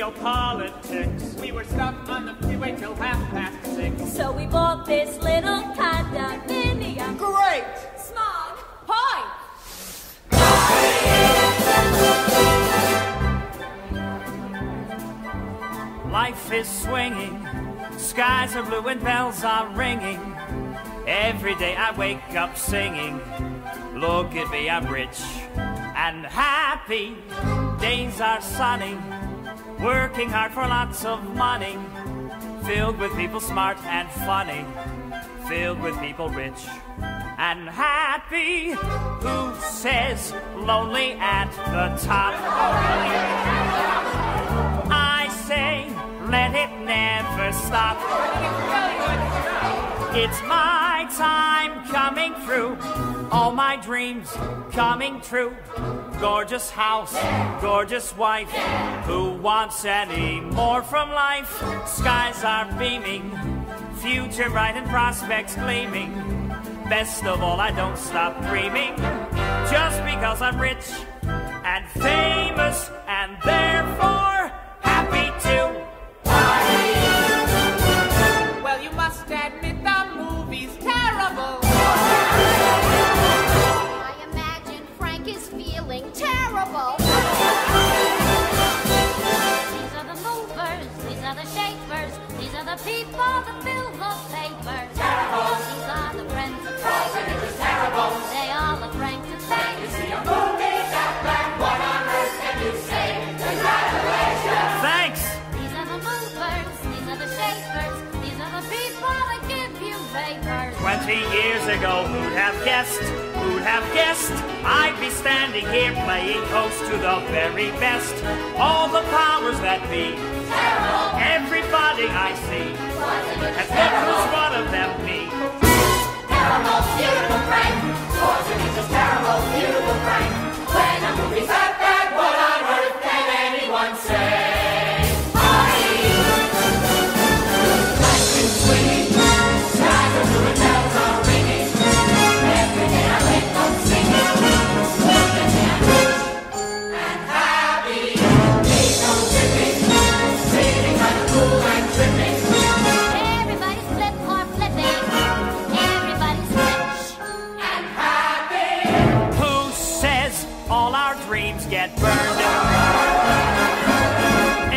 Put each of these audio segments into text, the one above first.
geopolitics. We were stuck on the freeway till 6:30. So we bought this little condominium. Great! Smog. Point! Life is swinging, skies are blue and bells are ringing. Every day I wake up singing, look at me, I'm rich and happy. Days are sunny, working hard for lots of money. Filled with people smart and funny, filled with people rich and happy. Who says lonely at the top? I say let it never stop. It's my time coming through, all my dreams coming true. Gorgeous house, gorgeous wife, who wants any more from life? Skies are beaming, future bright and prospects gleaming. Best of all, I don't stop dreaming, just because I'm rich and famous and therefore happy too. Well, you must admit the movie's terrible. I imagine Frank is feeling terrible. These are the movers, these are the shakers, these are the people that fill the papers. Terrible. These are the friends of Frank. It was terrible. They all look Frank to thank. You see a movie that black, what on earth can you say? Congratulations! Thanks! These are the movers, these are the shakers, these are the people that give you papers. 20 years ago, who'd have guessed, who'd have guessed, I'd be standing here playing host to the very best. All the powers that be, Terrible. everybody I see, Wasn't it and just look terrible? who's one of them, me. Terrible, beautiful Frank. Wasn't it just terrible, beautiful Frank? When a movie's that bad, what on earth can anyone say? Life is swinging, skies are blue and bells are ringing. Every day I wake up singing, look at me, I'm rich and happy. Ain't no tripping, sitting by the pool and tripping. Everybody's flip or flipping, everybody's rich And happy. Who says all our dreams get burned?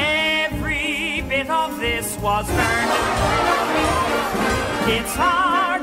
Every bit of this was earned. It's hard